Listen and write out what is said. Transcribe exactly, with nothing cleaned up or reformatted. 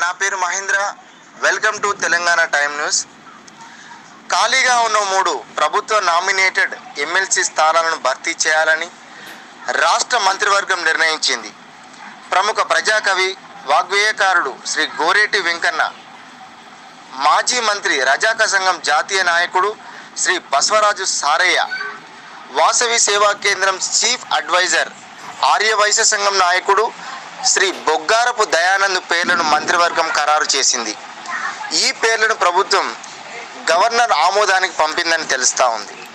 నా పేరు Mahendra. Welcome to Telangana time news. ఖాళీగా ఉన్న మూడు ప్రభుత్వ నామినేటెడ్ ఎమ్మెల్సీ స్థానాలను భర్తీ చేయాలని రాష్ట్ర మంత్రివర్గం నిర్ణయించింది. ప్రముఖ ప్రజాకవి, వాగ్వేయకారుడు శ్రీ గోరేటి వెంకన్న, మాజీ మంత్రి రజాక సంఘం జాతీయ నాయకుడు శ్రీ బసవరాజు సారయ్య, వాసవి సేవా కేంద్రం చీఫ్ అడ్వైజర్ ఆర్యవైశ్య సంఘం నాయకుడు శ్రీ బొగ్గారపు దయానంద్ పేర్లను మంత్రివర్గం ఖరారు చేసింది. ఈ పేర్లను ప్రభుత్వం గవర్నర్ ఆమోదానికి పంపిందని తెలుస్తూ ఉంది.